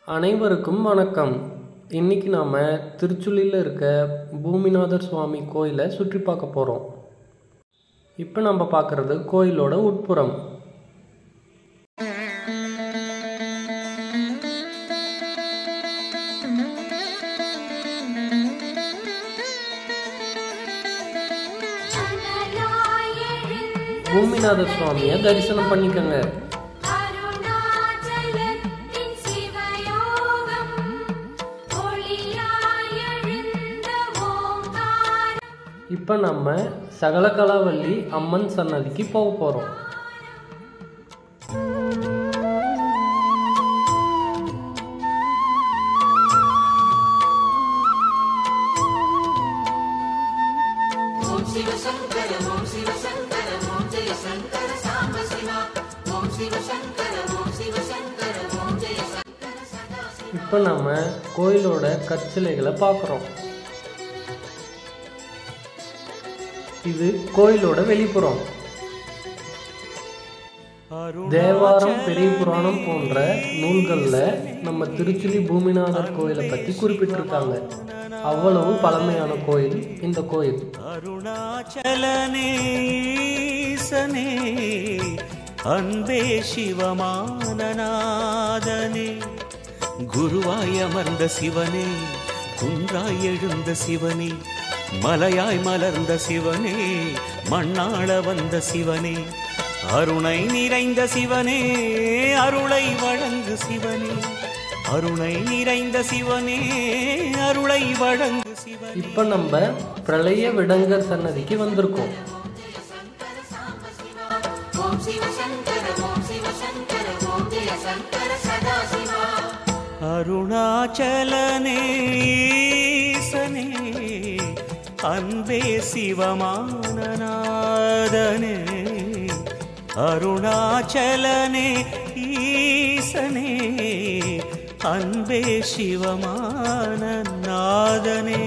அனைவருக்கும் வணக்கம். இன்னைக்கு நாம் திருச்சுழியில் இருக்க பூமிநாதர் சுவாமி கோயிலை சுற்றி பார்க்க போகிறோம். இப்போ நம்ம பார்க்குறது கோயிலோட உட்புறம். பூமிநாதர் சுவாமியை தரிசனம் பண்ணிக்கங்க. இப்போ நம்ம சகலகலாவல்லி அம்மன் சன்னதிக்கு போக போகிறோம். இப்போ நம்ம கோயிலோட கற்சிலைகளை பார்க்குறோம். இது கோயிலோட வெளிப்புறம். தேவாரம், பெரிய புராணம் போன்ற நூல்களில் நம்ம திருச்சுழி பூமிநாதர் கோயிலை பற்றி குறிப்பிட்டிருக்காங்க. அவ்வளவு பழமையான கோயில் இந்த கோயில். அருணாச்சலனே ஈசனே, அன்பே சிவமானநாதனே, குருவாய் அமர்ந்த சிவனே, குன்றாய் எழுந்த சிவனே, மலையாய் மலர்ந்த சிவனே, மண்ணாள வந்த சிவனே, அருணை நிறைந்த சிவனே, அருளை வழங்கு சிவனே, அருணை நிறைந்த சிவனே, அருளை வழங்கு சிவனே. இப்போ நம்ம பிரளய விடங்கர் சன்னதிக்கு வந்திருக்கோம். அருணாச்சலனே ஈசனே, அன்பே சிவமானநாதனே, அருணாச்சலனே ஈசனே, அன்பே சிவமானநாதனே.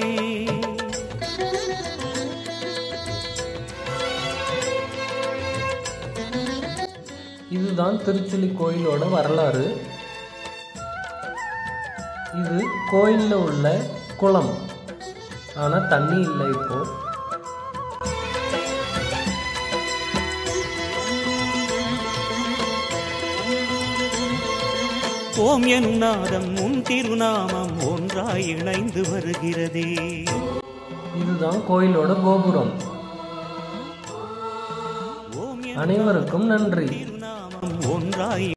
இதுதான் திருச்சுழி கோயிலோட வரலாறு. இது கோயிலில் உள்ள குளம், ஆனால் தண்ணி இல்லை. இப்போ ஓம் எனும் நாதம் உன் திருநாமம் ஒன்றாய் இணைந்து வருகிறதே. இதுதான் கோயிலோட கோபுரம். அனைவருக்கும் நன்றி. ஒன்றாய்